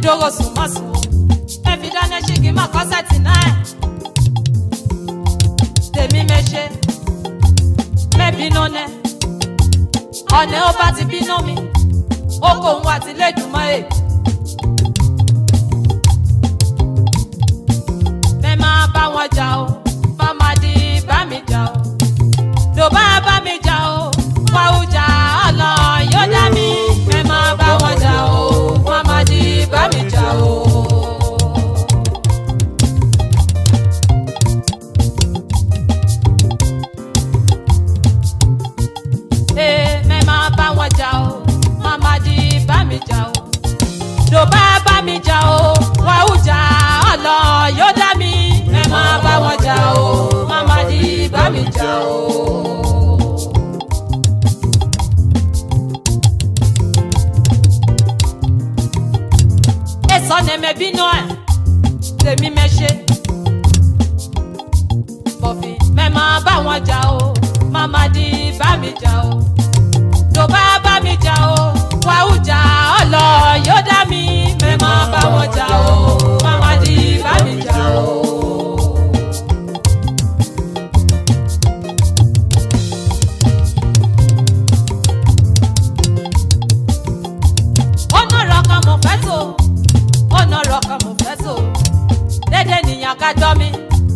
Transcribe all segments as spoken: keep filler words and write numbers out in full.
jogo sumasu me fi dane shigi ma kọsẹ̀tì náà tèmi me ṣe me bínú nẹ ọ̀nà ó bá ti bínú mi ó kò ń wà tí lẹ́dùnmọ́ ẹ̀ me máa bá wọn jà o fáma di bá mi jà o ló bá bá mi jà o wá ó jà ọ̀nà yóò dá mi me máa bá wọn jà o fáma di bá mi jà o. Ló bá bá mi jà o wá ó jà ọ̀nà yóò dá mi ẹ máa bá wọn jà o màmá di bá mi jà o. èso ni me bínú ẹ tèmi me ṣe bọ̀fì mẹ máa bá wọn jà o màmá di bá mi jà o. Ló bá bá mi jà o wá ó jà ọ̀nà yóò dá mi mẹ máa bá wọn jà o màmá di bá mi jà o. ọ̀nà ọ̀rọ̀ kan mo fẹ́ tó ọ̀nà ọ̀rọ̀ kan mo fẹ́ tó dédé nìyàn ká jọ mi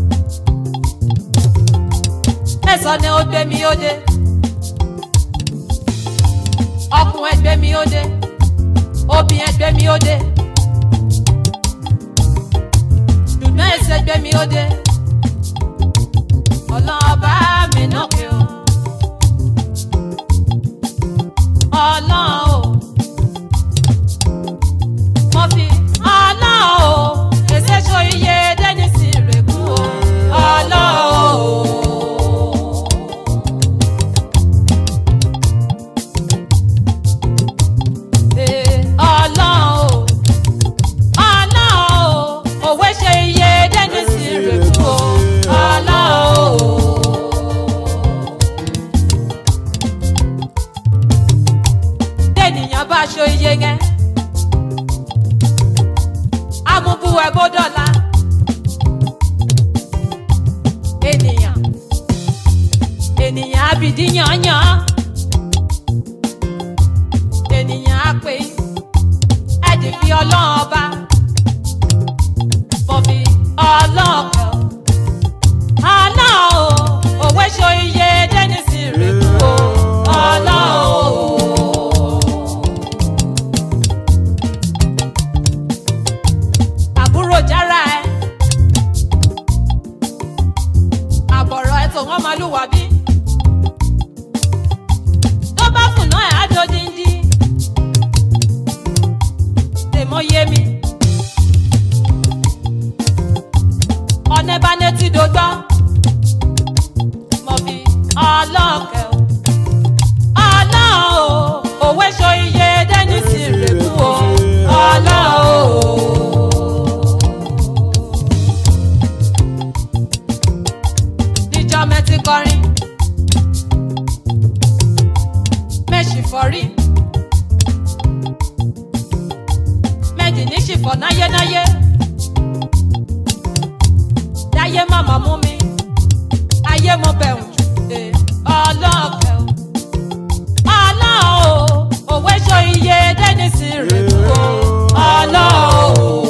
ẹ̀sọ́ ni ó gbé mi ó dé ọkùn ẹgbẹ́ mi ó dé obìn ẹgbẹ́ mi ó dé dùnú ẹsẹ̀ ẹgbẹ́ mi ó dé ọlọ́ọ̀bá mi náà kí o ọlọ́ọ̀ o mo fi ọlọ́ọ̀ o èsè so iye dẹ́ni sí rẹ̀kú o ọlọ́ọ̀ o. aṣọ iye yẹn amúbú ẹ bó dọ̀la ènìyàn ènìyàn abìdí yànyàn ènìyàn apè ẹ̀dì fi ọlọ́run ọba bọ̀ fi ọlọ́ọ̀kẹ́ ọlọ́ọ̀ òwe ṣọ iye dẹ́nisì rẹ̀ kú ọlọ́ọ̀. Wọ́n máa lù wá bí tó bá kùn náà ẹ̀ á jọ díndí tèmọ́ yé mi ọ̀nẹ́ bá ní ti dògbọ́ mọ̀ fi ọlọ́ọ̀kẹ́ ọlọ́ọ̀ òwe ṣọ iye dẹ́nisì rẹ̀ kú o ọlọ́ọ̀. Mẹ́tí kọrin mẹ́ṣì fọ́rí mẹ́jì ní ṣìfọ̀ náyénáyé dáyé màmá mú mi ayé mo bẹ̀rù jù ọlọ́ọ̀kẹ́ ọlọ́ọ̀ òwe ṣọ iye dẹ́nisì rẹ̀ kú ọlọ́ọ̀.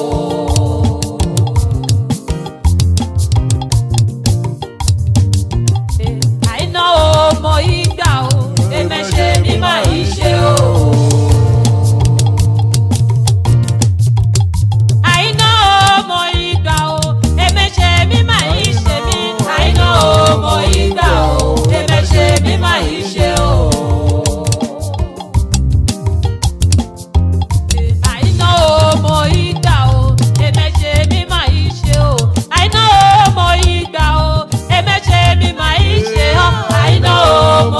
Mo ìgbà o, èmi ṣe ní máa yí ṣe o. Àìná o, mo ìgbà o, èmi ṣe mí máa yí ṣe mí. Àìná o, mo ìgbà o, èmi ṣe mí máa yí ṣe o. Àìná o, mo ìgbà o, èmi ṣe mí máa yí ṣe o. Àìná o, mo ìgbà o, èmi ṣe mí máa yí ṣe o. Àìná o.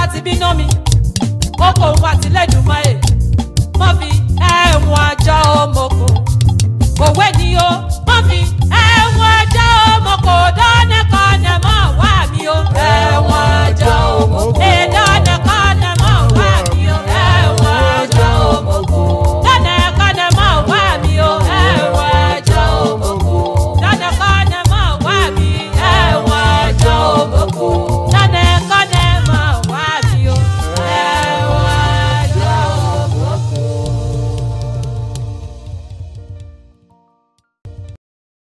ti bínú mi kókó òun àtìlẹ́dùnmọ́ ẹ̀ mọ́ fi ẹ̀wọ̀n àjọ ọmọkò òwe ni ó mọ́ fi ẹ̀wọ̀n àjọ ọmọkò dánẹ́kọ̀